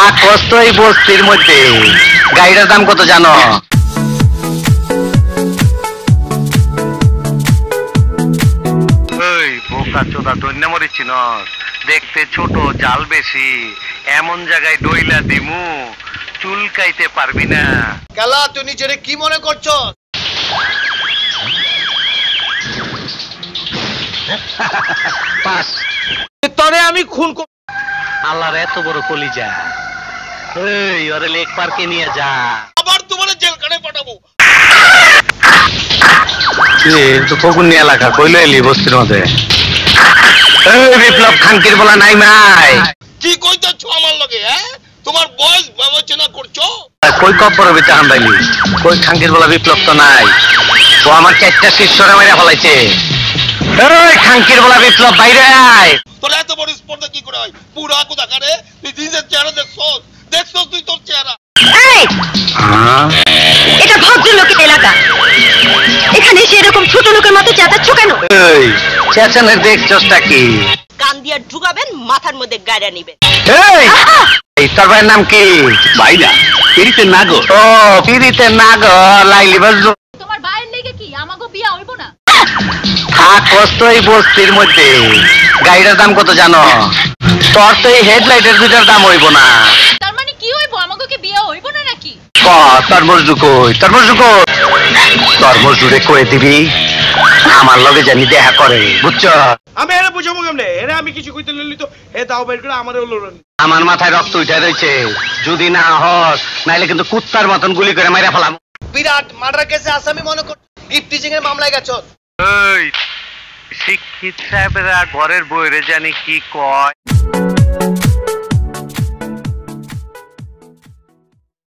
থাকস তো এই বস্তির মধ্যে। গাড়িটার দাম কত জানো? ওই বোকা চোদা দৈন্য মরিছি ন, দেখতে ছোট জাল বেশি, এমন জায়গায় দইলা দিমু চুলকাইতে পারবি না। কালা তুই নিজেরে কি মনে করছো? তরে আমি খুন আল্লাহর এত বড় কলিজা। এই ওরে লেক পার্কে নিয়ে যা, আবার তোমার জেলখানে পাঠাবো। তো ফগুনি এলাকা কইলে এলি বস্তির মধ্যে। এই বিপ্লব খানকির বলা নাই মাই, কি কইতেছো আমার লগে? হ্যাঁ, তোমার বয়স বিবেচনা করছো? কই কব্বর বিতে হান্দাইলি, কই খানকির বলা বিপ্লব তো নাই। ও আমার চারটা শিষ্যরে মাইরা ফলাইছে। এই খানকির বলা বিপ্লব বাইরে আয়। তোর এত বড় স্পর্ধা কি করে হয়? পুরা কোথা কারে তুই নিজের চেহারা দেখছস? দেখছস তুই তোর চেহারা? এটা ভদ্রলোকের এলাকা, এখানে এসে এরকম ছোট লোকের মতো চেঁচাচ্ছ কেন? এই চেঁচানের দেখছসটা কি? কান দিয়ে ঢুকাবেন, মাথার মধ্যে গাড়া নিবেন। এই তোর ভাইয়ের নাম কি? ভাইরা পিরিতে নাগো। ও পিরিতে নাগো লাইলি বাজলো। তোমার ভাইয়ের লেগে কি আমাগো বিয়া হইব না? থাকস তো এই বস্তির মধ্যে। গাড়িটার দাম কত জানো? তোর তো এই হেডলাইটের দুইটার দাম হইব না। তার মানে কি হইব? আমাগো কি বিয়া হইব না নাকি? তোর মজদু কই? তোর মজদু কই? তোর মজদুরে কয়ে দিবি আমার লগে জানি দেখা করে, বুঝছ? আমি এরা বুঝাবো কেমনে? এরা আমি কিছু কইতে লইলি তো এ দাও বের করে আমারে লড়ন। আমার মাথায় রক্ত উঠে রয়েছে, যদি না হস নাইলে কিন্তু কুত্তার মতন গুলি করে মাইরা ফেলাম। বিরাট মার্ডার কেসে আসামি মনে কর, ইফটিজিং এর মামলায় গেছো। এই শিক্ষিত সাহেবরা ঘরের বইরে জানি কি কয়।